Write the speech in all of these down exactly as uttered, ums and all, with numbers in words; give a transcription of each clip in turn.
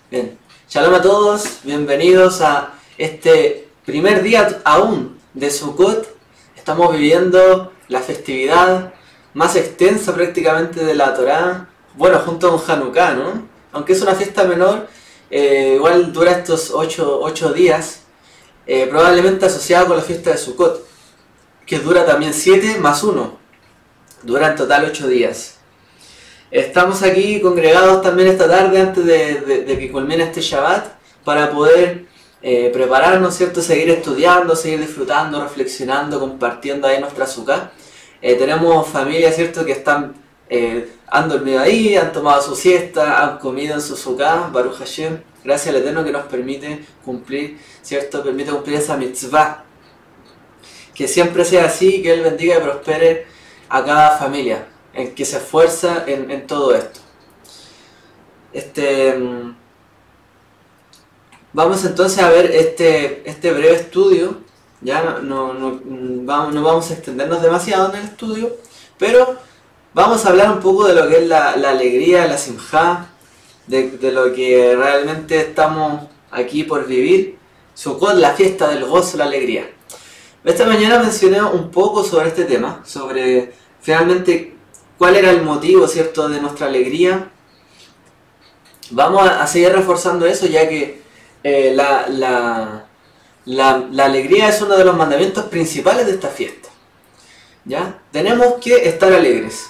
Bien, shalom a todos, bienvenidos a este primer día aún de Sukkot. Estamos viviendo la festividad más extensa prácticamente de la Torá, bueno, junto con Hanukkah, ¿no? Aunque es una fiesta menor, eh, igual dura estos ocho días, eh, probablemente asociada con la fiesta de Sukkot, que dura también siete más uno, dura en total ocho días. Estamos aquí congregados también esta tarde antes de, de, de que culmine este Shabbat para poder eh, prepararnos, ¿cierto? Seguir estudiando, seguir disfrutando, reflexionando, compartiendo ahí nuestra Sukkah. Eh, tenemos familias, ¿cierto? Que están, eh, han dormido ahí, han tomado su siesta, han comido en su Sukkah, Baruch Hashem, gracias al Eterno que nos permite cumplir, ¿cierto? Permite cumplir esa mitzvah. Que siempre sea así, que Él bendiga y prospere a cada familia en que se esfuerza en, en todo esto. Este, vamos entonces a ver este, este breve estudio. Ya no, no, no, vamos, no vamos a extendernos demasiado en el estudio, pero vamos a hablar un poco de lo que es la, la alegría, la simjá, de, de lo que realmente estamos aquí por vivir. Sukkot, la fiesta del gozo, la alegría. Esta mañana mencioné un poco sobre este tema, sobre finalmente cuál era el motivo, ¿cierto?, de nuestra alegría. Vamos a seguir reforzando eso, ya que eh, la, la, la, la alegría es uno de los mandamientos principales de esta fiesta. ¿Ya? Tenemos que estar alegres.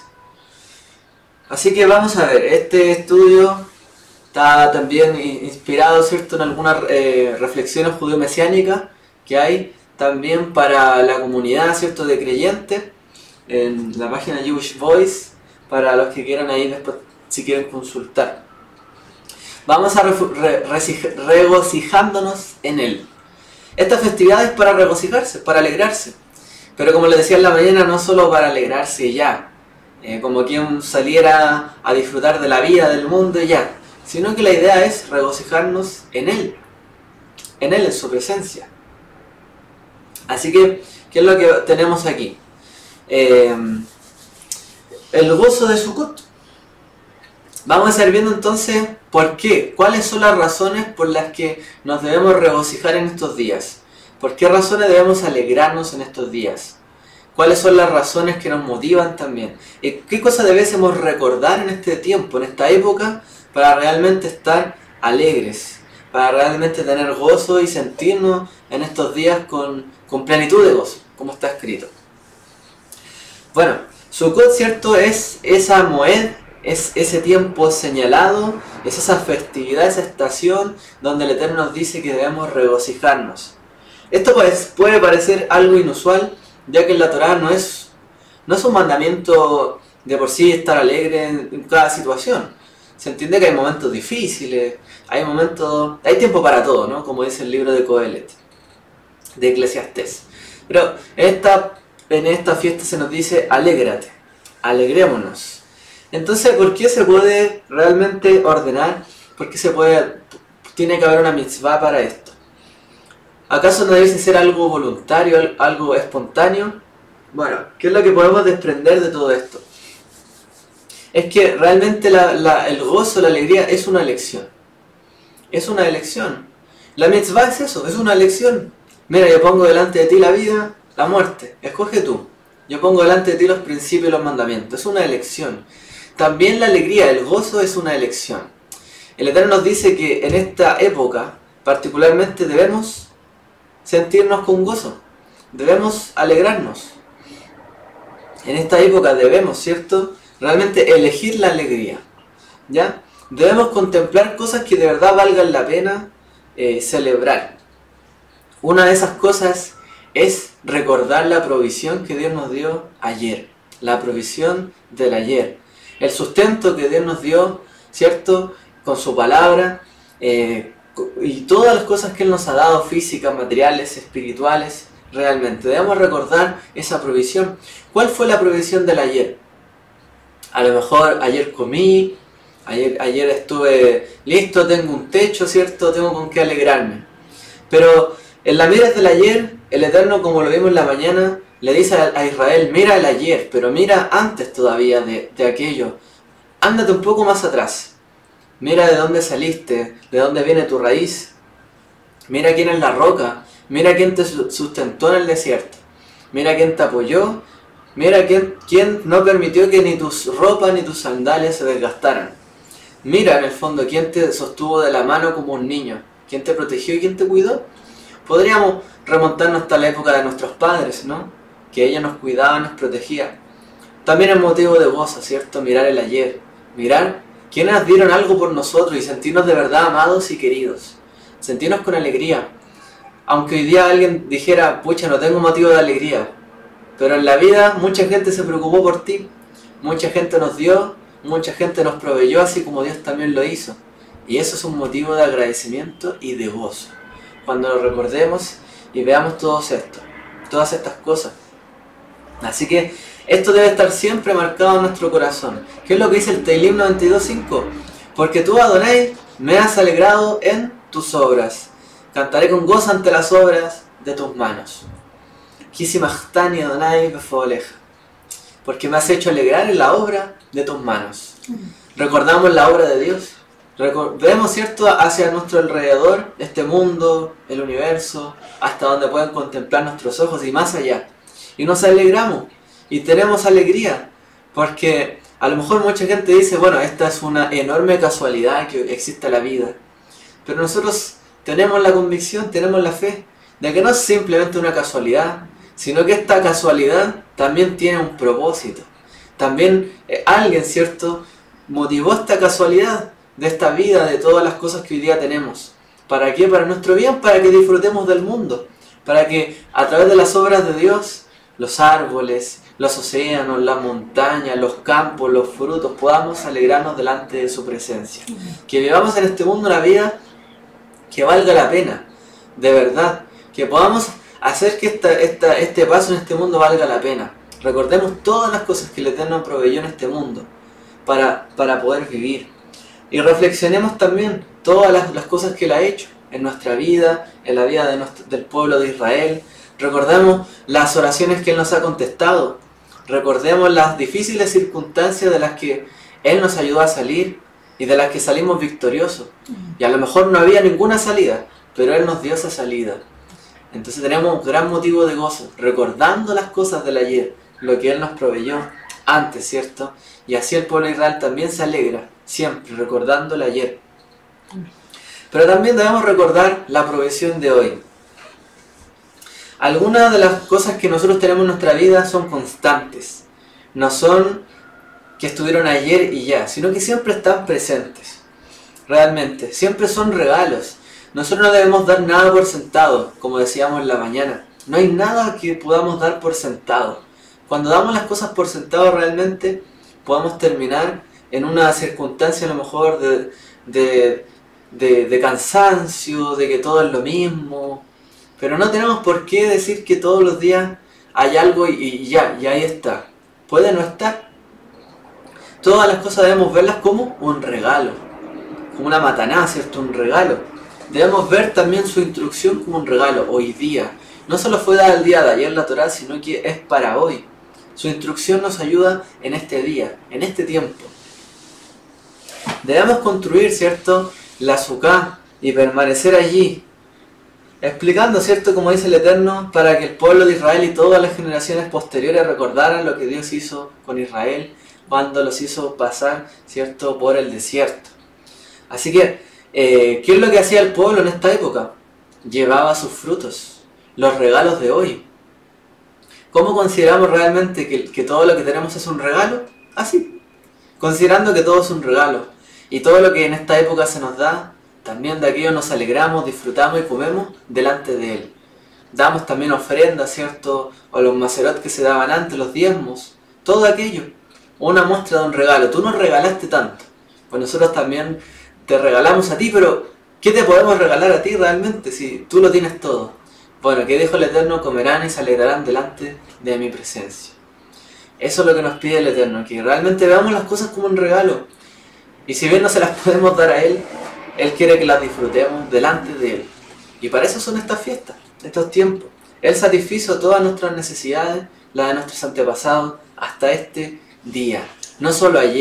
Así que vamos a ver, este estudio está también inspirado, ¿cierto?, en algunas eh, reflexiones judío-mesiánicas que hay también para la comunidad, ¿cierto?, de creyentes, en la página Jewish Voice, para los que quieran ahí después, si quieren consultar. Vamos a re re regocijándonos en él. Esta festividad es para regocijarse, para alegrarse. Pero como les decía en la mañana, no solo para alegrarse ya, eh, como quien saliera a disfrutar de la vida, del mundo y ya, sino que la idea es regocijarnos en él, en él, en su presencia. Así que, ¿qué es lo que tenemos aquí? Eh, el gozo de Sukkot. Vamos a estar viendo entonces por qué, cuáles son las razones por las que nos debemos regocijar en estos días, por qué razones debemos alegrarnos en estos días, cuáles son las razones que nos motivan también, y qué cosas debemos recordar en este tiempo, en esta época, para realmente estar alegres, para realmente tener gozo y sentirnos en estos días con, con plenitud de gozo, como está escrito. Bueno, Sukkot, ¿cierto?, es esa moed, es ese tiempo señalado, es esa festividad, esa estación donde el Eterno nos dice que debemos regocijarnos. Esto pues, puede parecer algo inusual, ya que en la Torá no es, no es un mandamiento de por sí estar alegre en, en cada situación. Se entiende que hay momentos difíciles, hay momentos, hay tiempo para todo, ¿no? Como dice el libro de Coelet, de Eclesiastés. Pero esta En esta fiesta se nos dice, alégrate, alegrémonos. Entonces, ¿por qué se puede realmente ordenar? ¿Por qué se puede, tiene que haber una mitzvah para esto? ¿Acaso no debe ser algo voluntario, algo espontáneo? Bueno, ¿qué es lo que podemos desprender de todo esto? Es que realmente la, la, el gozo, la alegría es una elección. Es una elección. La mitzvah es eso, es una elección. Mira, yo pongo delante de ti la vida, la muerte, escoge tú. Yo pongo delante de ti los principios y los mandamientos. Es una elección. También la alegría, el gozo es una elección. El Eterno nos dice que en esta época, particularmente, debemos sentirnos con gozo. Debemos alegrarnos. En esta época debemos, ¿cierto?, realmente elegir la alegría. ¿Ya? Debemos contemplar cosas que de verdad valgan la pena eh, celebrar. Una de esas cosas es recordar la provisión que Dios nos dio ayer, la provisión del ayer, el sustento que Dios nos dio, ¿cierto?, con su palabra, eh, y todas las cosas que Él nos ha dado, físicas, materiales, espirituales, realmente. Debemos recordar esa provisión. ¿Cuál fue la provisión del ayer? A lo mejor ayer comí, ayer, ayer estuve listo, tengo un techo, ¿cierto?, tengo con qué alegrarme. Pero en la mira del ayer, el Eterno, como lo vimos en la mañana, le dice a Israel, mira el ayer, pero mira antes todavía de, de aquello. Ándate un poco más atrás. Mira de dónde saliste, de dónde viene tu raíz. Mira quién es la roca, mira quién te sustentó en el desierto. Mira quién te apoyó, mira quién, quién no permitió que ni tus ropas ni tus sandalias se desgastaran. Mira en el fondo quién te sostuvo de la mano como un niño, quién te protegió y quién te cuidó. Podríamos remontarnos hasta la época de nuestros padres, ¿no? Que ellos nos cuidaban, nos protegían. También es motivo de gozo, ¿cierto? Mirar el ayer, mirar quienes dieron algo por nosotros y sentirnos de verdad amados y queridos. Sentirnos con alegría. Aunque hoy día alguien dijera, pucha, no tengo motivo de alegría. Pero en la vida mucha gente se preocupó por ti. Mucha gente nos dio, mucha gente nos proveyó, así como Dios también lo hizo. Y eso es un motivo de agradecimiento y de gozo. Cuando lo recordemos y veamos todo esto, todas estas cosas. Así que esto debe estar siempre marcado en nuestro corazón. ¿Qué es lo que dice el Teilim noventa y dos cinco? Porque tú, Adonai, me has alegrado en tus obras. Cantaré con gozo ante las obras de tus manos. Kisimachtani Adonai befoleja. Porque me has hecho alegrar en la obra de tus manos. Recordamos la obra de Dios. Vemos, ¿cierto?, hacia nuestro alrededor, este mundo, el universo, hasta donde pueden contemplar nuestros ojos y más allá. Y nos alegramos y tenemos alegría, porque a lo mejor mucha gente dice, bueno, esta es una enorme casualidad que existe la vida. Pero nosotros tenemos la convicción, tenemos la fe, de que no es simplemente una casualidad, sino que esta casualidad también tiene un propósito. También eh, alguien, ¿cierto?, motivó esta casualidad de esta vida, de todas las cosas que hoy día tenemos. ¿Para qué? Para nuestro bien, para que disfrutemos del mundo. Para que a través de las obras de Dios, los árboles, los océanos, las montañas, los campos, los frutos, podamos alegrarnos delante de su presencia. Que vivamos en este mundo una vida que valga la pena, de verdad. Que podamos hacer que esta, esta, este paso en este mundo valga la pena. Recordemos todas las cosas que el Eterno proveyó en este mundo para, para poder vivir. Y reflexionemos también todas las, las cosas que Él ha hecho en nuestra vida, en la vida de nuestro, del pueblo de Israel. Recordemos las oraciones que Él nos ha contestado. Recordemos las difíciles circunstancias de las que Él nos ayudó a salir y de las que salimos victoriosos. Y a lo mejor no había ninguna salida, pero Él nos dio esa salida. Entonces tenemos un gran motivo de gozo, recordando las cosas del ayer, lo que Él nos proveyó antes, ¿cierto? Y así el pueblo de Israel también se alegra, siempre recordando el ayer. Pero también debemos recordar la provisión de hoy. Algunas de las cosas que nosotros tenemos en nuestra vida son constantes. No son que estuvieron ayer y ya, sino que siempre están presentes. Realmente, siempre son regalos. Nosotros no debemos dar nada por sentado, como decíamos en la mañana. No hay nada que podamos dar por sentado. Cuando damos las cosas por sentado realmente, podemos terminar en una circunstancia a lo mejor de, de, de, de cansancio, de que todo es lo mismo. Pero no tenemos por qué decir que todos los días hay algo y, y ya, y ahí está. Puede no estar. Todas las cosas debemos verlas como un regalo, como una mataná, ¿cierto? Un regalo. Debemos ver también su instrucción como un regalo, hoy día. No solo fue dada el día de ayer la Torá, sino que es para hoy. Su instrucción nos ayuda en este día, en este tiempo. Debemos construir, ¿cierto?, la Suká y permanecer allí, explicando, ¿cierto?, como dice el Eterno, para que el pueblo de Israel y todas las generaciones posteriores recordaran lo que Dios hizo con Israel cuando los hizo pasar, ¿cierto?, por el desierto. Así que, eh, ¿qué es lo que hacía el pueblo en esta época? Llevaba sus frutos, los regalos de hoy. ¿Cómo consideramos realmente que, que todo lo que tenemos es un regalo? Así, considerando que todo es un regalo. Y todo lo que en esta época se nos da, también de aquello nos alegramos, disfrutamos y comemos delante de Él. Damos también ofrendas, ¿cierto? O los macerot que se daban antes, los diezmos. Todo aquello, una muestra de un regalo. Tú nos regalaste tanto, pues nosotros también te regalamos a ti, pero ¿qué te podemos regalar a ti realmente si tú lo tienes todo? Bueno, que dijo el Eterno, comerán y se alegrarán delante de mi presencia. Eso es lo que nos pide el Eterno, que realmente veamos las cosas como un regalo. Y si bien no se las podemos dar a Él, Él quiere que las disfrutemos delante de Él. Y para eso son estas fiestas, estos tiempos. Él satisfizo todas nuestras necesidades, las de nuestros antepasados, hasta este día. No solo ayer,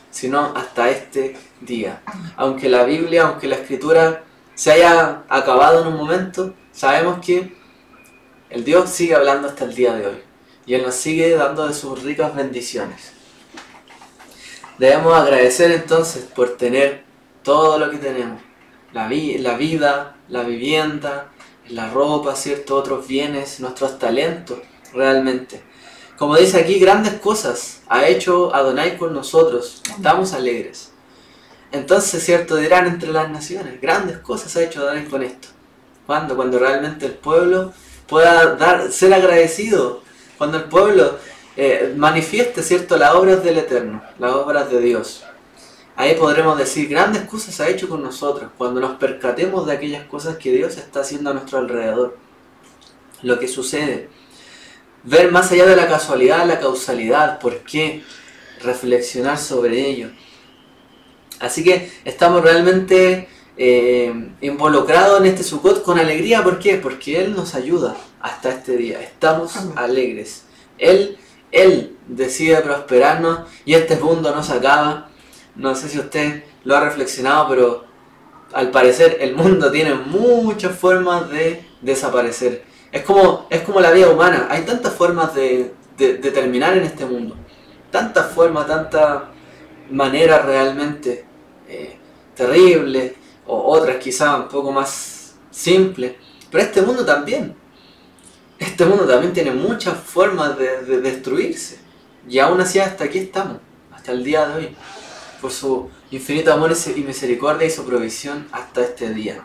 sino hasta este día. Aunque la Biblia, aunque la Escritura se haya acabado en un momento, sabemos que el Dios sigue hablando hasta el día de hoy. Y Él nos sigue dando de sus ricas bendiciones. Debemos agradecer entonces por tener todo lo que tenemos. La, vi la vida, la vivienda, la ropa, ¿cierto? Otros bienes, nuestros talentos, realmente. Como dice aquí, grandes cosas ha hecho Adonai con nosotros. Estamos alegres. Entonces, ¿cierto? Dirán entre las naciones, grandes cosas ha hecho Adonai con esto. ¿Cuándo? Cuando realmente el pueblo pueda dar, ser agradecido. Cuando el pueblo eh, manifieste, ¿cierto?, las obras del Eterno, las obras de Dios. Ahí podremos decir, grandes cosas ha hecho con nosotros, cuando nos percatemos de aquellas cosas que Dios está haciendo a nuestro alrededor. Lo que sucede. Ver más allá de la casualidad, la causalidad, por qué, reflexionar sobre ello. Así que estamos realmente eh, involucrados en este Sukkot con alegría. ¿Por qué? Porque Él nos ayuda hasta este día. Estamos alegres. Él, Él decide prosperarnos y este mundo no se acaba. No sé si usted lo ha reflexionado, pero al parecer el mundo tiene muchas formas de desaparecer. Es como, es como la vida humana. Hay tantas formas de, de, de terminar en este mundo. Tantas formas, tantas maneras realmente eh, terribles, o otras quizás un poco más simples. Pero este mundo también. Este mundo también tiene muchas formas de, de destruirse. Y aún así hasta aquí estamos, hasta el día de hoy. Por su infinito amor y misericordia y su provisión hasta este día.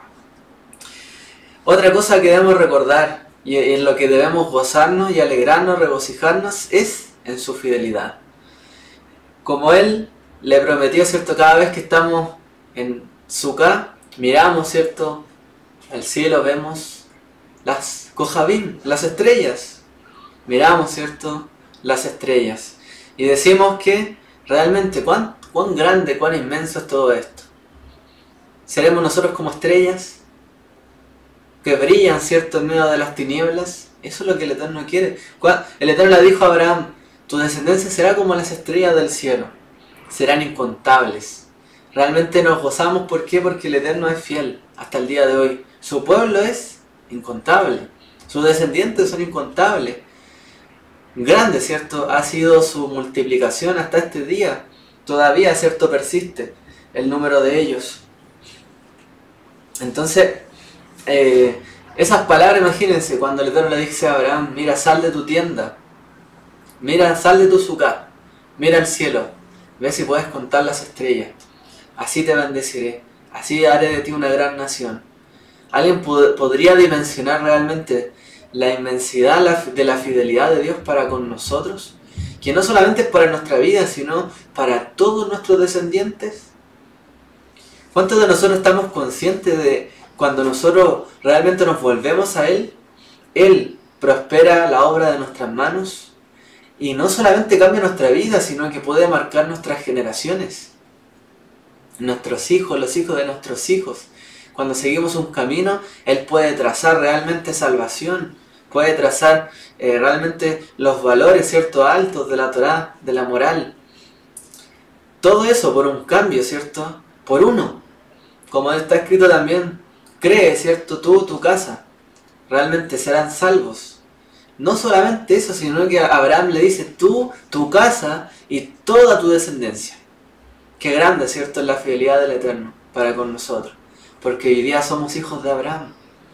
Otra cosa que debemos recordar y en lo que debemos gozarnos y alegrarnos, regocijarnos, es en su fidelidad. Como Él le prometió, ¿cierto? Cada vez que estamos en Sukkah, miramos, ¿cierto?, al cielo, vemos las Kohabim, las estrellas. Miramos, ¿cierto?, las estrellas. Y decimos que realmente cuán, cuán grande, cuán inmenso es todo esto. ¿Seremos nosotros como estrellas que brillan, ¿cierto?, en medio de las tinieblas? Eso es lo que el Eterno quiere. El Eterno le dijo a Abraham, tu descendencia será como las estrellas del cielo. Serán incontables. Realmente nos gozamos, ¿por qué? Porque el Eterno es fiel hasta el día de hoy. Su pueblo es incontable. Sus descendientes son incontables. Grande, ¿cierto?, ha sido su multiplicación hasta este día. Todavía, ¿cierto?, persiste el número de ellos. Entonces, eh, esas palabras, imagínense, cuando el Eterno le dice a Abraham, mira, sal de tu tienda, mira, sal de tu Sukkah, mira al cielo, ve si puedes contar las estrellas, así te bendeciré, así haré de ti una gran nación. ¿Alguien pod podría dimensionar realmente la inmensidad de la fidelidad de Dios para con nosotros? Que no solamente es para nuestra vida, sino para todos nuestros descendientes. ¿Cuántos de nosotros estamos conscientes de cuando nosotros realmente nos volvemos a Él? Él prospera la obra de nuestras manos y no solamente cambia nuestra vida, sino que puede marcar nuestras generaciones. Nuestros hijos, los hijos de nuestros hijos. Cuando seguimos un camino, Él puede trazar realmente salvación. Puede trazar eh, realmente los valores, ¿cierto?, altos de la Torá, de la moral. Todo eso por un cambio, ¿cierto?, por uno. Como está escrito también, cree, ¿cierto?, tú, tu casa, realmente serán salvos. No solamente eso, sino que Abraham le dice, tú, tu casa y toda tu descendencia. Qué grande, ¿cierto?, es la fidelidad del Eterno para con nosotros. Porque hoy día somos hijos de Abraham.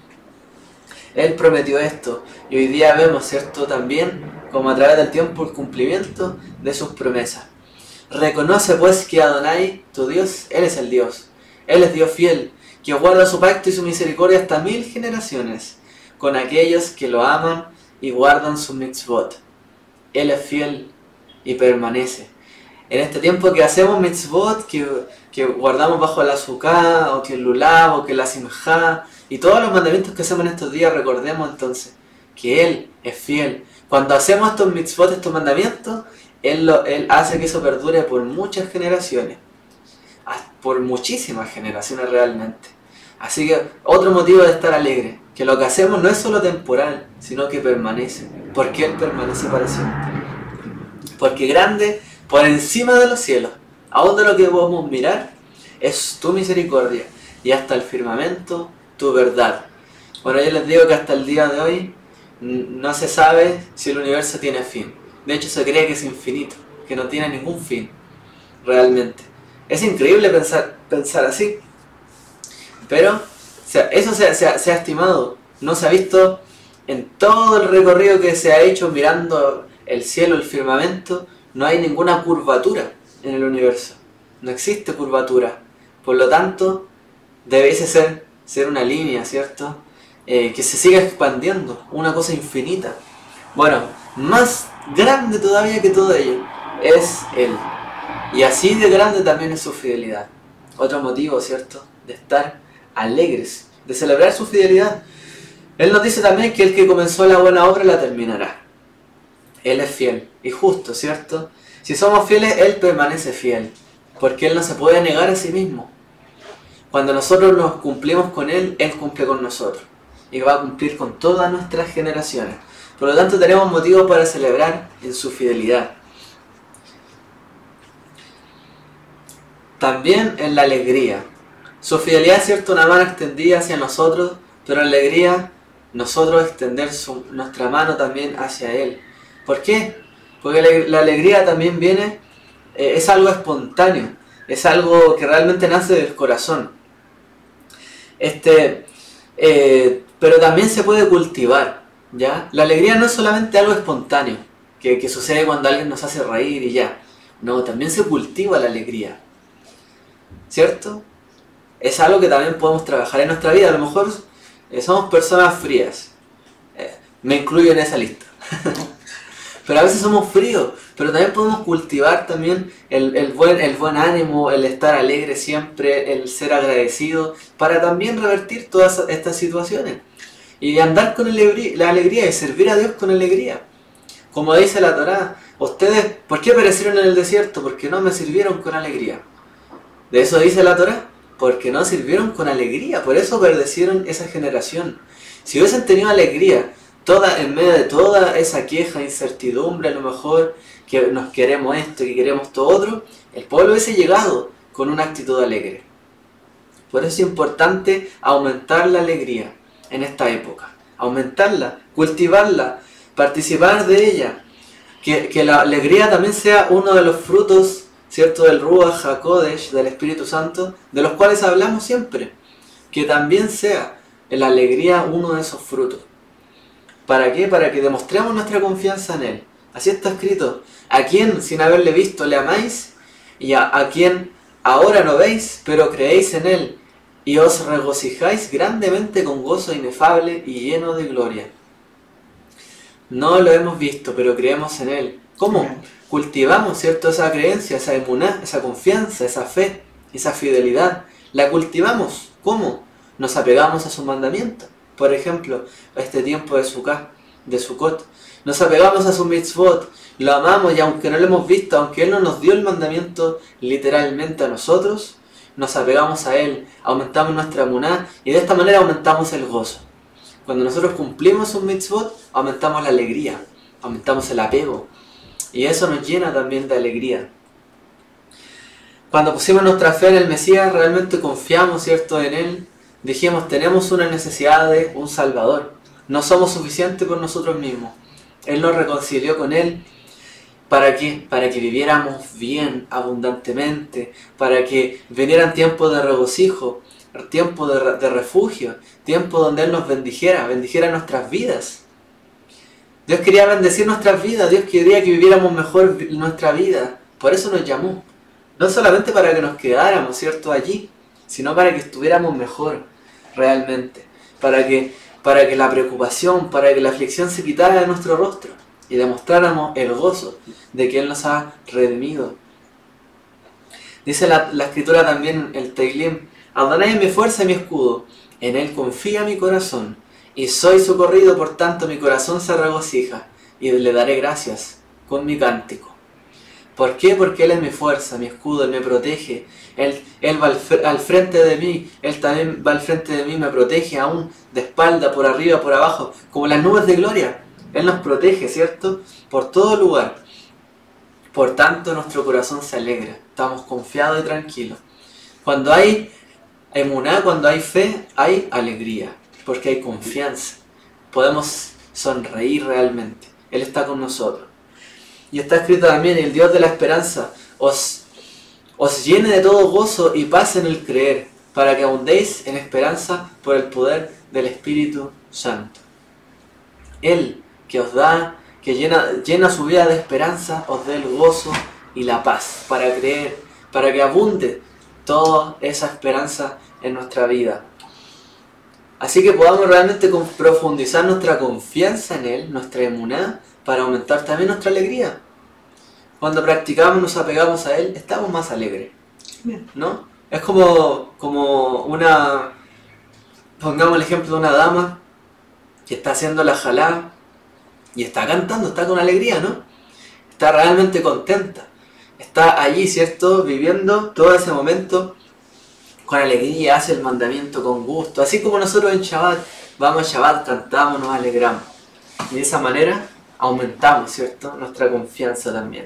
Él prometió esto y hoy día vemos, ¿cierto?, también como a través del tiempo el cumplimiento de sus promesas. Reconoce pues que Adonai, tu Dios, Él es el Dios. Él es Dios fiel, que guarda su pacto y su misericordia hasta mil generaciones, con aquellos que lo aman y guardan su mitzvot. Él es fiel y permanece. En este tiempo que hacemos mitzvot, que, que guardamos bajo la Sukkah, o que el Lulav, o que la Simjá, y todos los mandamientos que hacemos en estos días, recordemos entonces que Él es fiel. Cuando hacemos estos mitzvot, estos mandamientos, Él, lo, Él hace que eso perdure por muchas generaciones. Por muchísimas generaciones realmente. Así que otro motivo de estar alegre, que lo que hacemos no es solo temporal, sino que permanece. Porque Él permanece para siempre. Porque grande, por encima de los cielos, Aún de lo que podemos mirar es tu misericordia, y hasta el firmamento tu verdad. Bueno, yo les digo que hasta el día de hoy no se sabe si el universo tiene fin. De hecho, se cree que es infinito, que no tiene ningún fin, realmente. Es increíble pensar, pensar así. Pero, o sea, eso se, se, se ha estimado, no se ha visto en todo el recorrido que se ha hecho mirando el cielo, el firmamento, no hay ninguna curvatura en el universo. No existe curvatura. Por lo tanto, debiese ser, ser una línea, ¿cierto? Eh, que se siga expandiendo, una cosa infinita. Bueno, más grande todavía que todo ello es Él. Y así de grande también es su fidelidad. Otro motivo, ¿cierto?, de estar alegres, de celebrar su fidelidad. Él nos dice también que el que comenzó la buena obra la terminará. Él es fiel y justo, ¿cierto? Si somos fieles, Él permanece fiel, porque Él no se puede negar a sí mismo. Cuando nosotros nos cumplimos con Él, Él cumple con nosotros, y va a cumplir con todas nuestras generaciones. Por lo tanto, tenemos motivos para celebrar en su fidelidad. También en la alegría. Su fidelidad es, cierto, una mano extendida hacia nosotros, pero en la alegría nosotros extender su, nuestra mano también hacia Él. ¿Por qué? Porque la, la alegría también viene, eh, es algo espontáneo, es algo que realmente nace del corazón. Este, eh, pero también se puede cultivar, ¿ya? La alegría no es solamente algo espontáneo, que, que sucede cuando alguien nos hace reír y ya. No, también se cultiva la alegría, ¿cierto? Es algo que también podemos trabajar en nuestra vida. A lo mejor eh, somos personas frías, eh, me incluyo en esa lista. Pero a veces somos fríos, pero también podemos cultivar también el, el, buen, el buen ánimo, el estar alegre siempre, el ser agradecido, para también revertir todas estas situaciones. Y andar con la alegría y servir a Dios con alegría. Como dice la Torá, ustedes, ¿por qué perecieron en el desierto? Porque no me sirvieron con alegría. De eso dice la Torá, porque no sirvieron con alegría, por eso perecieron esa generación. Si hubiesen tenido alegría, toda, en medio de toda esa queja, incertidumbre, a lo mejor que nos queremos esto, que queremos todo otro, el pueblo hubiese llegado con una actitud alegre. Por eso es importante aumentar la alegría en esta época, aumentarla, cultivarla, participar de ella, que, que la alegría también sea uno de los frutos, ¿cierto?, del Ruach HaKodesh, del Espíritu Santo, de los cuales hablamos siempre, que también sea la alegría uno de esos frutos. ¿Para qué? Para que demostremos nuestra confianza en Él. Así está escrito: a quien sin haberle visto le amáis, y a, a quien ahora no veis, pero creéis en Él, y os regocijáis grandemente con gozo inefable y lleno de gloria. No lo hemos visto, pero creemos en Él. ¿Cómo? Cultivamos, ¿cierto?, esa creencia, esa emuná, esa confianza, esa fe, esa fidelidad. La cultivamos. ¿Cómo? Nos apegamos a sus mandamientos. Por ejemplo, a este tiempo de Sukkot, de Sukkot, nos apegamos a su mitzvot, lo amamos, y aunque no lo hemos visto, aunque Él no nos dio el mandamiento literalmente a nosotros, nos apegamos a Él, aumentamos nuestra emuná, y de esta manera aumentamos el gozo. Cuando nosotros cumplimos un mitzvot, aumentamos la alegría, aumentamos el apego, y eso nos llena también de alegría. Cuando pusimos nuestra fe en el Mesías, realmente confiamos, ¿cierto?, en Él. Dijimos, tenemos una necesidad de un Salvador. No somos suficientes por nosotros mismos. Él nos reconcilió con Él. ¿Para qué? Para que viviéramos bien, abundantemente. Para que vinieran tiempos de regocijo, tiempos de, de refugio, tiempos donde Él nos bendijera, bendijera nuestras vidas. Dios quería bendecir nuestras vidas. Dios quería que viviéramos mejor nuestra vida. Por eso nos llamó. No solamente para que nos quedáramos, ¿cierto?, allí, sino para que estuviéramos mejor realmente, para que, para que la preocupación, para que la aflicción se quitara de nuestro rostro y demostráramos el gozo de que Él nos ha redimido. Dice la, la escritura también, el Teilim: Adonai es mi fuerza y mi escudo, en Él confía mi corazón, y soy socorrido, por tanto mi corazón se regocija, y le daré gracias con mi cántico. ¿Por qué? Porque Él es mi fuerza, mi escudo, Él me protege, Él, él va al, al frente de mí, Él también va al frente de mí, me protege aún de espalda, por arriba, por abajo, como las nubes de gloria. Él nos protege, ¿cierto?, por todo lugar. Por tanto, nuestro corazón se alegra, estamos confiados y tranquilos. Cuando hay emuná, cuando hay fe, hay alegría, porque hay confianza. Podemos sonreír realmente. Él está con nosotros. Y está escrito también: el Dios de la esperanza os, os llene de todo gozo y paz en el creer, para que abundéis en esperanza por el poder del Espíritu Santo. Él que os da, que llena, llena su vida de esperanza, os dé el gozo y la paz para creer, para que abunde toda esa esperanza en nuestra vida. Así que podamos realmente profundizar nuestra confianza en Él, nuestra emuná, para aumentar también nuestra alegría. Cuando practicamos, nos apegamos a Él, estamos más alegres, ¿no? Es como, como una, pongamos el ejemplo de una dama que está haciendo la jalá y está cantando, está con alegría, ¿no? Está realmente contenta. Está allí, ¿cierto? Viviendo todo ese momento con alegría, hace el mandamiento con gusto. Así como nosotros en Shabbat, vamos a Shabbat, cantamos, nos alegramos. Y de esa manera aumentamos, ¿cierto? Nuestra confianza también.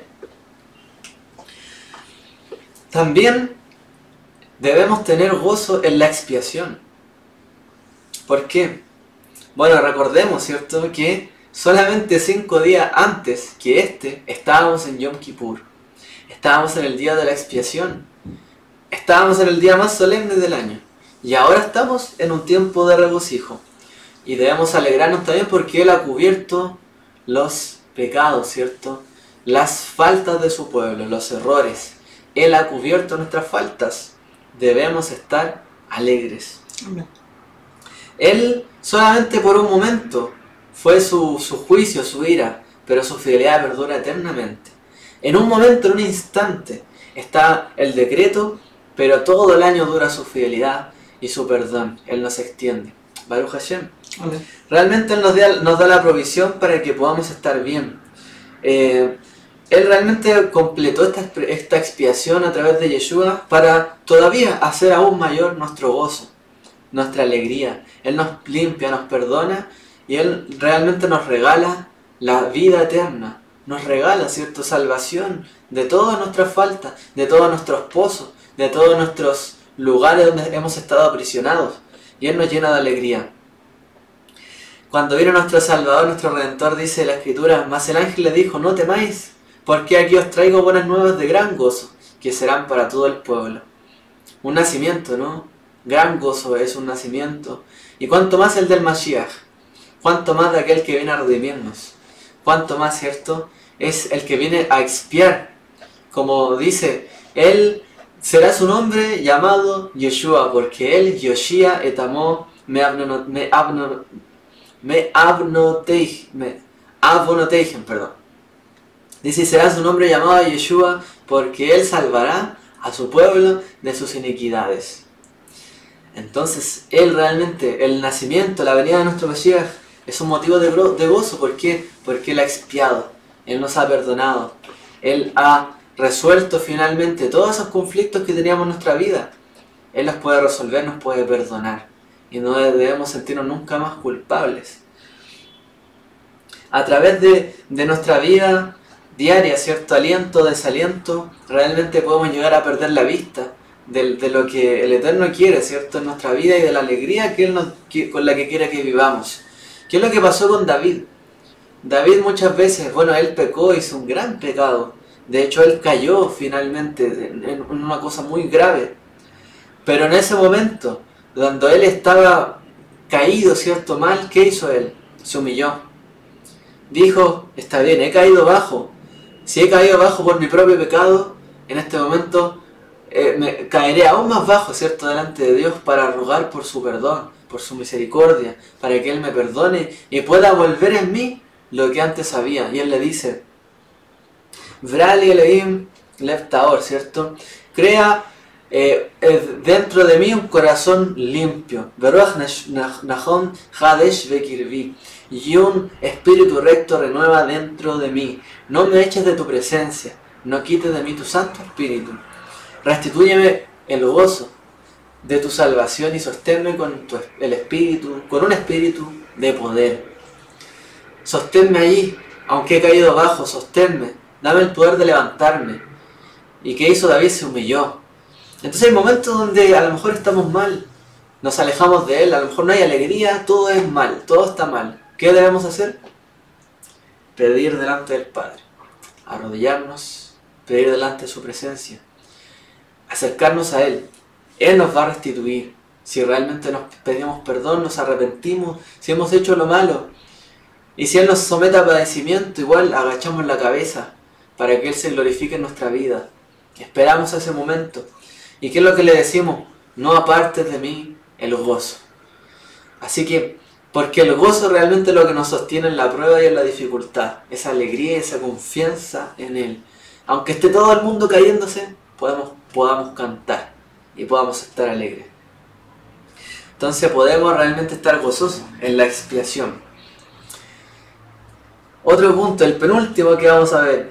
También debemos tener gozo en la expiación. ¿Por qué? Bueno, recordemos, ¿cierto?, que solamente cinco días antes que este, estábamos en Yom Kippur. Estábamos en el día de la expiación. Estábamos en el día más solemne del año. Y ahora estamos en un tiempo de regocijo. Y debemos alegrarnos también porque Él ha cubierto los pecados, ¿cierto? Las faltas de su pueblo, los errores. Él ha cubierto nuestras faltas. Debemos estar alegres. Amén. Él solamente por un momento fue su, su juicio, su ira, pero su fidelidad perdura eternamente. En un momento, en un instante, está el decreto, pero todo el año dura su fidelidad y su perdón. Él nos extiende. Baruch Hashem. Amén. Realmente Él nos da, nos da la provisión para que podamos estar bien. Eh, Él realmente completó esta, esta expiación a través de Yeshua para todavía hacer aún mayor nuestro gozo, nuestra alegría. Él nos limpia, nos perdona y Él realmente nos regala la vida eterna. Nos regala, ¿cierto?, salvación de todas nuestras faltas, de todos nuestros pozos, de todos nuestros lugares donde hemos estado aprisionados. Y Él nos llena de alegría. Cuando vino nuestro Salvador, nuestro Redentor, dice la Escritura: mas el ángel le dijo: no temáis, porque aquí os traigo buenas nuevas de gran gozo, que serán para todo el pueblo. Un nacimiento, ¿no? Gran gozo es un nacimiento. Y cuánto más el del Mashiach, cuánto más de aquel que viene a redimirnos, cuánto más, ¿cierto?, es el que viene a expiar. Como dice, Él será su nombre llamado Yeshua, porque Él, Yoshia etamó me abnoteigen, perdón. Dice, será su nombre llamado Yeshua, porque Él salvará a su pueblo de sus iniquidades. Entonces, Él realmente, el nacimiento, la venida de nuestro Mashiach, es un motivo de, de gozo. ¿Por qué? Porque Él ha expiado, Él nos ha perdonado, Él ha resuelto finalmente todos esos conflictos que teníamos en nuestra vida. Él los puede resolver, nos puede perdonar. Y no debemos sentirnos nunca más culpables. A través de, de nuestra vida diaria, ¿cierto?, aliento, desaliento, realmente podemos llegar a perder la vista de, de lo que el Eterno quiere, ¿cierto?, en nuestra vida y de la alegría que Él nos, que, con la que quiere que vivamos. ¿Qué es lo que pasó con David? David muchas veces, bueno, él pecó, hizo un gran pecado. De hecho, él cayó finalmente en, en una cosa muy grave. Pero en ese momento, cuando él estaba caído, ¿cierto?, mal, ¿qué hizo él? Se humilló. Dijo, está bien, he caído bajo. Si he caído bajo por mi propio pecado, en este momento eh, me caeré aún más bajo, ¿cierto?, delante de Dios para rogar por su perdón, por su misericordia, para que Él me perdone y pueda volver en mí lo que antes había. Y Él le dice, Vrali Elohim Lev Taor, ¿cierto? Crea eh, eh, dentro de mí un corazón limpio, Veruach Nahon Hadesh Bekirvi, y un espíritu recto renueva dentro de mí. No me eches de tu presencia, no quites de mí tu santo espíritu. Restitúyeme el gozo de tu salvación y sosténme con tu, el espíritu, con un espíritu de poder. Sosténme allí, aunque he caído abajo, sosténme dame el poder de levantarme. ¿Y qué hizo David? Se humilló. Entonces hay momentos donde a lo mejor estamos mal, nos alejamos de Él, a lo mejor no hay alegría, todo es mal, todo está mal. ¿Qué debemos hacer? Pedir delante del Padre, arrodillarnos, pedir delante de su presencia, acercarnos a Él. Él nos va a restituir. Si realmente nos pedimos perdón, nos arrepentimos, si hemos hecho lo malo. Y si Él nos somete a padecimiento, igual agachamos la cabeza para que Él se glorifique en nuestra vida. Esperamos ese momento. ¿Y qué es lo que le decimos? No apartes de mí el gozo. Así que, porque el gozo realmente es lo que nos sostiene en la prueba y en la dificultad. Esa alegría y esa confianza en Él. Aunque esté todo el mundo cayéndose, podemos, podamos cantar y podamos estar alegres. Entonces podemos realmente estar gozosos en la expiación. Otro punto, el penúltimo que vamos a ver.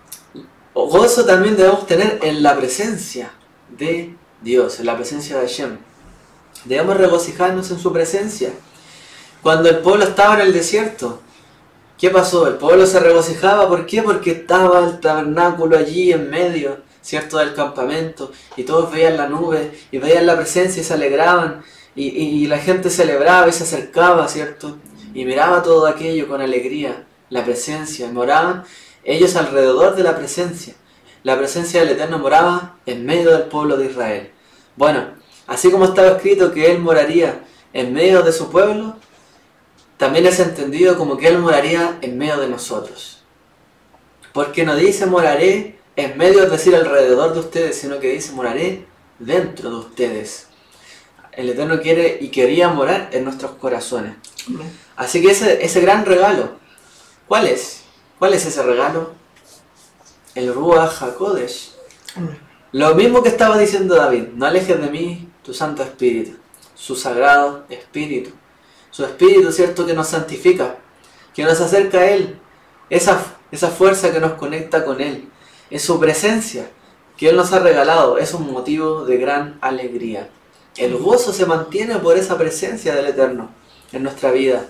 Gozo también debemos tener en la presencia de Dios, en la presencia de Hashem. Debemos regocijarnos en su presencia. Cuando el pueblo estaba en el desierto, ¿qué pasó? El pueblo se regocijaba. ¿Por qué? Porque estaba el tabernáculo allí en medio, ¿cierto?, del campamento, y todos veían la nube y veían la presencia y se alegraban, y, y, y la gente celebraba y se acercaba, ¿cierto?, y miraba todo aquello con alegría, la presencia, y moraban ellos alrededor de la presencia. La presencia del Eterno moraba en medio del pueblo de Israel. Bueno, así como estaba escrito que Él moraría en medio de su pueblo, también es entendido como que Él moraría en medio de nosotros. Porque no dice moraré en medio, es decir, alrededor de ustedes, sino que dice moraré dentro de ustedes. El Eterno quiere y quería morar en nuestros corazones. Así que ese, ese gran regalo, ¿cuál es? ¿Cuál es ese regalo? El Ruach HaKodesh. Lo mismo que estaba diciendo David, no alejes de mí tu Santo Espíritu, su sagrado Espíritu. Su Espíritu, ¿cierto?, que nos santifica, que nos acerca a Él. Esa, esa fuerza que nos conecta con Él. Es su presencia que Él nos ha regalado. Es un motivo de gran alegría. El gozo se mantiene por esa presencia del Eterno en nuestra vida.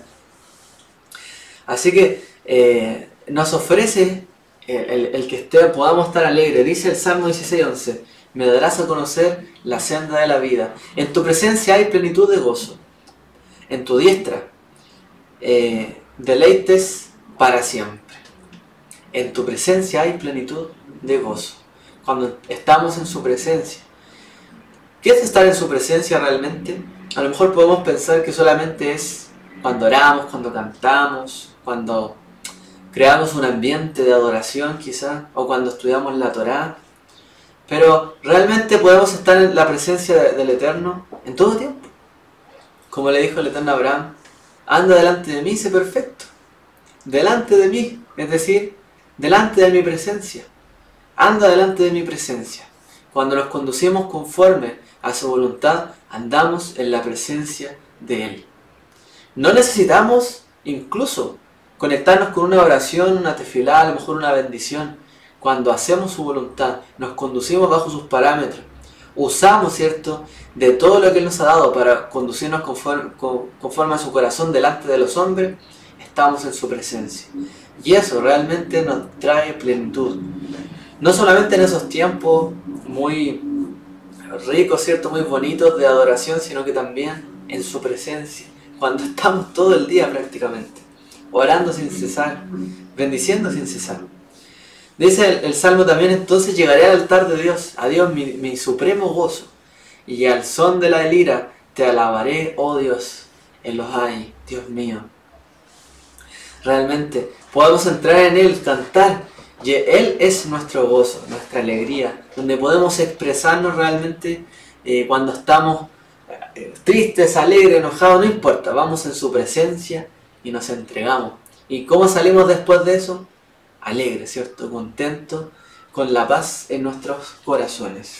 Así que eh, nos ofrece el, el, el que esté, podamos estar alegres. Dice el Salmo dieciséis once, me darás a conocer la senda de la vida. En tu presencia hay plenitud de gozo. En tu diestra eh, deleites para siempre. En tu presencia hay plenitud de gozo. Cuando estamos en su presencia. ¿Qué es estar en su presencia realmente? A lo mejor podemos pensar que solamente es cuando oramos, cuando cantamos, cuando creamos un ambiente de adoración quizás, o cuando estudiamos la Torá. Pero realmente podemos estar en la presencia de, del Eterno en todo tiempo. Como le dijo el Eterno a Abraham, anda delante de mí, sé perfecto. Delante de mí, es decir, delante de mi presencia. Anda delante de mi presencia. Cuando nos conducimos conforme a su voluntad, andamos en la presencia de Él. No necesitamos incluso conectarnos con una oración, una tefilá, a lo mejor una bendición. Cuando hacemos su voluntad, nos conducimos bajo sus parámetros. Usamos, ¿cierto?, de todo lo que Él nos ha dado para conducirnos conforme, conforme a su corazón delante de los hombres, estamos en su presencia. Y eso realmente nos trae plenitud. No solamente en esos tiempos muy ricos, ¿cierto?, muy bonitos de adoración, sino que también en su presencia. Cuando estamos todo el día prácticamente, orando sin cesar, bendiciendo sin cesar. Dice el, el Salmo también, entonces llegaré al altar de Dios, a Dios mi, mi supremo gozo, y al son de la lira te alabaré, oh Dios, Elohai, Dios mío. Realmente podemos entrar en Él, cantar, y Él es nuestro gozo, nuestra alegría, donde podemos expresarnos realmente eh, cuando estamos eh, tristes, alegres, enojados, no importa, vamos en su presencia y nos entregamos. ¿Y cómo salimos después de eso? Alegres, ¿cierto? Contentos, con la paz en nuestros corazones.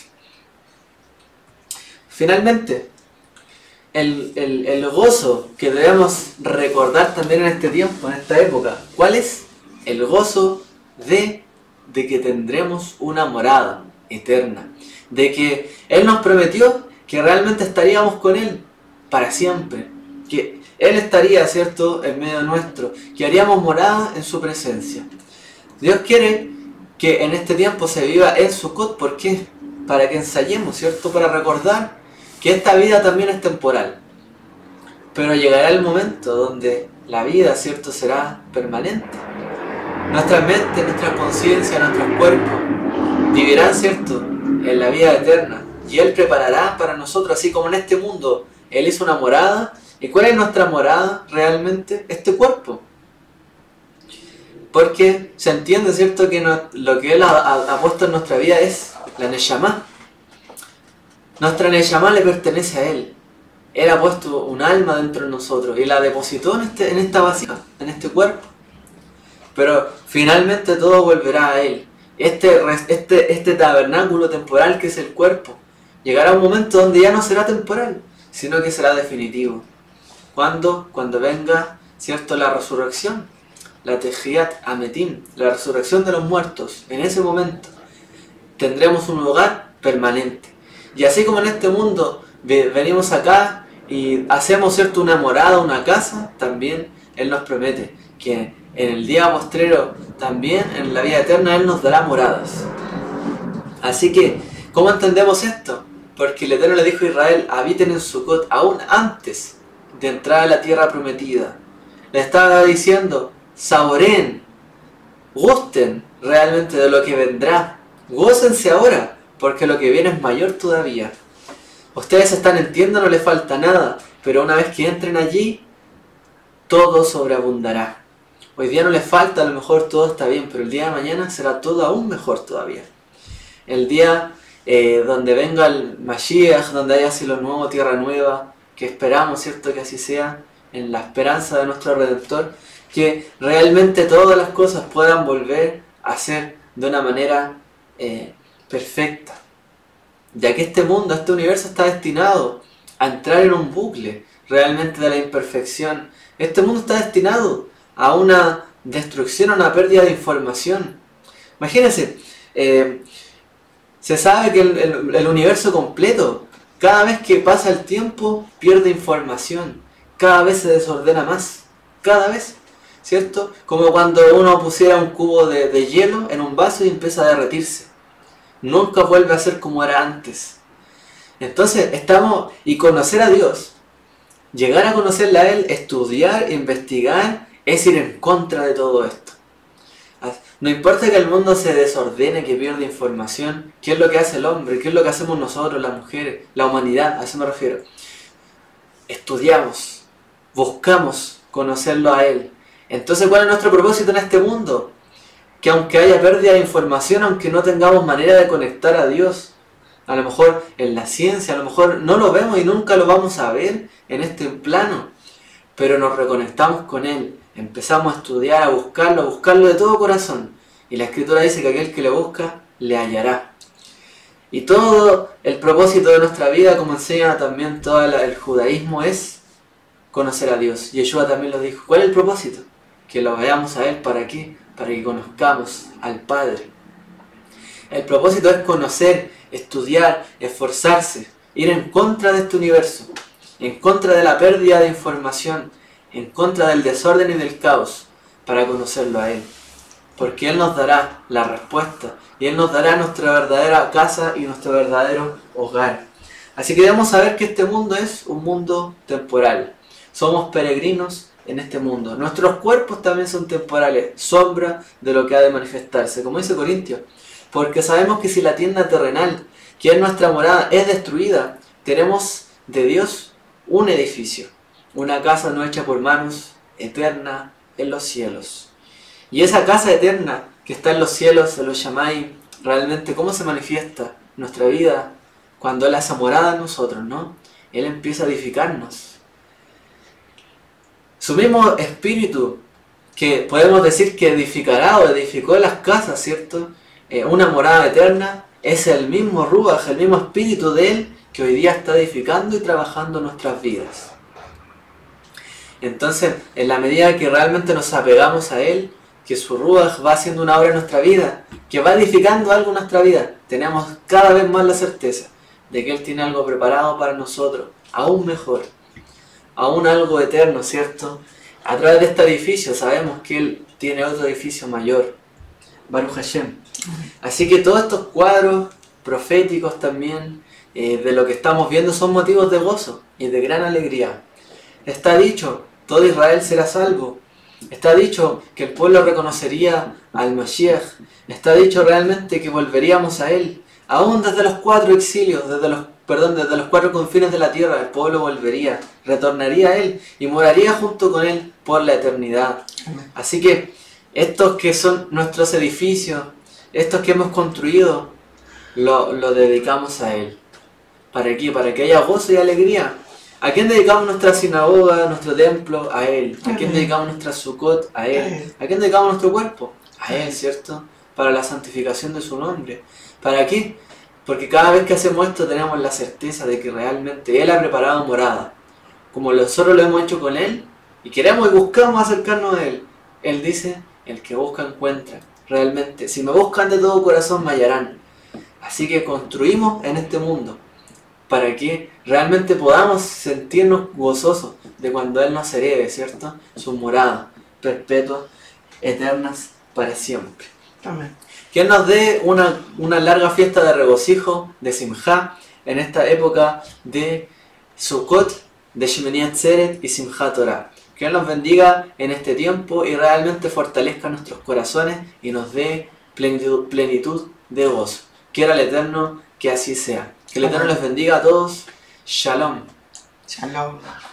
Finalmente, el, el, el gozo que debemos recordar también en este tiempo, en esta época, ¿cuál es? El gozo de, de que tendremos una morada eterna, de que Él nos prometió que realmente estaríamos con Él para siempre, que Él estaría, ¿cierto?, en medio nuestro, que haríamos morada en su presencia. Dios quiere que en este tiempo se viva en Sukkot. ¿Por qué? Para que ensayemos, ¿cierto? Para recordar que esta vida también es temporal. Pero llegará el momento donde la vida, ¿cierto?, será permanente. Nuestra mente, nuestra conciencia, nuestros cuerpos vivirán, ¿cierto?, en la vida eterna. Y Él preparará para nosotros, así como en este mundo Él hizo una morada. ¿Y cuál es nuestra morada realmente? Este cuerpo. Porque se entiende, ¿cierto?, que no, lo que Él ha, ha, ha puesto en nuestra vida es la Neshama. Nuestra Neshama le pertenece a Él. Él ha puesto un alma dentro de nosotros y la depositó en, este, en esta vasija, en este cuerpo. Pero finalmente todo volverá a Él. Este, este, este tabernáculo temporal que es el cuerpo, llegará un momento donde ya no será temporal, sino que será definitivo. ¿Cuándo? Cuando venga, ¿cierto?, la resurrección. La Tehiyat Ametim, la resurrección de los muertos. En ese momento tendremos un hogar permanente. Y así como en este mundo venimos acá y hacemos, ¿cierto?, una morada, una casa, también Él nos promete que en el día postrero, también en la vida eterna, Él nos dará moradas. Así que, ¿cómo entendemos esto? Porque el Eterno le dijo a Israel: habiten en Sukkot aún antes de entrar a la tierra prometida. Le estaba diciendo: saboreen, gusten realmente de lo que vendrá, gócense ahora, porque lo que viene es mayor todavía. Ustedes están en tienda, no les falta nada, pero una vez que entren allí, todo sobreabundará. Hoy día no les falta, a lo mejor todo está bien, pero el día de mañana será todo aún mejor todavía. El día eh, donde venga el Mashiach, donde haya cielo nuevo, tierra nueva, que esperamos, ¿cierto?, que así sea, en la esperanza de nuestro Redentor, que realmente todas las cosas puedan volver a ser de una manera eh, perfecta. Ya que este mundo, este universo está destinado a entrar en un bucle realmente de la imperfección. Este mundo está destinado a una destrucción, a una pérdida de información. Imagínense, eh, se sabe que el, el, el universo completo, cada vez que pasa el tiempo, pierde información. Cada vez se desordena más. Cada vez. ¿Cierto? Como cuando uno pusiera un cubo de, de hielo en un vaso y empieza a derretirse. Nunca vuelve a ser como era antes. Entonces estamos, y conocer a Dios, llegar a conocerle a Él, estudiar, investigar, es ir en contra de todo esto. No importa que el mundo se desordene, que pierda información, ¿qué es lo que hace el hombre? ¿Qué es lo que hacemos nosotros, las mujeres, la humanidad? A eso me refiero. Estudiamos, buscamos conocerlo a Él. Entonces, ¿cuál es nuestro propósito en este mundo? Que aunque haya pérdida de información, aunque no tengamos manera de conectar a Dios, a lo mejor en la ciencia, a lo mejor no lo vemos y nunca lo vamos a ver en este plano, pero nos reconectamos con Él, empezamos a estudiar, a buscarlo, a buscarlo de todo corazón. Y la Escritura dice que aquel que le busca, le hallará. Y todo el propósito de nuestra vida, como enseña también todo el judaísmo, es conocer a Dios. Yeshua también lo dijo. ¿Cuál es el propósito? Que lo veamos a Él. ¿Para qué? Para que conozcamos al Padre. El propósito es conocer, estudiar, esforzarse, ir en contra de este universo, en contra de la pérdida de información, en contra del desorden y del caos, para conocerlo a Él. Porque Él nos dará la respuesta y Él nos dará nuestra verdadera casa y nuestro verdadero hogar. Así que debemos saber que este mundo es un mundo temporal. Somos peregrinos en este mundo. Nuestros cuerpos también son temporales, sombra de lo que ha de manifestarse, como dice Corintios. Porque sabemos que si la tienda terrenal, que es nuestra morada, es destruida, tenemos de Dios un edificio, una casa no hecha por manos, eterna en los cielos. Y esa casa eterna que está en los cielos, en los Shammai, realmente ¿cómo se manifiesta nuestra vida? Cuando Él hace morada en nosotros, ¿no? Él empieza a edificarnos. Su mismo espíritu, que podemos decir que edificará o edificó las casas, ¿cierto? Eh, una morada eterna, es el mismo Ruach, el mismo espíritu de Él que hoy día está edificando y trabajando nuestras vidas. Entonces, en la medida que realmente nos apegamos a Él, que su Ruach va haciendo una obra en nuestra vida, que va edificando algo en nuestra vida, tenemos cada vez más la certeza de que Él tiene algo preparado para nosotros, aún mejor, aún algo eterno, ¿cierto? A través de este edificio sabemos que Él tiene otro edificio mayor. Baruch Hashem. Así que todos estos cuadros proféticos también eh, de lo que estamos viendo son motivos de gozo y de gran alegría. Está dicho, todo Israel será salvo. Está dicho que el pueblo reconocería al Mashiach. Está dicho realmente que volveríamos a él. Aún desde los cuatro exilios, desde los, perdón, desde los cuatro confines de la tierra, el pueblo volvería, retornaría a él y moraría junto con él por la eternidad. Así que estos que son nuestros edificios, estos que hemos construido, lo, lo dedicamos a él. ¿Para qué? Para que haya gozo y alegría. ¿A quién dedicamos nuestra sinagoga, nuestro templo? A él. ¿A quién dedicamos nuestra sukkot? A él. ¿A quién dedicamos nuestro cuerpo? A él, ¿cierto? Para la santificación de su nombre. ¿Para qué? Porque cada vez que hacemos esto tenemos la certeza de que realmente él ha preparado morada. Como nosotros lo hemos hecho con él y queremos y buscamos acercarnos a él. Él dice, el que busca encuentra. Realmente, si me buscan de todo corazón me hallarán. Así que construimos en este mundo para que realmente podamos sentirnos gozosos de cuando Él nos herede, ¿cierto? Sus moradas perpetuas, eternas, para siempre. Amén. Que Él nos dé una, una larga fiesta de regocijo, de Simjá, en esta época de Sukkot, de Shemini Atzeret y Simjá Torah. Que Él nos bendiga en este tiempo y realmente fortalezca nuestros corazones y nos dé plenitud, plenitud de gozo. Quiera el Eterno que así sea. Que el Eterno les bendiga a todos. Shalom. Shalom.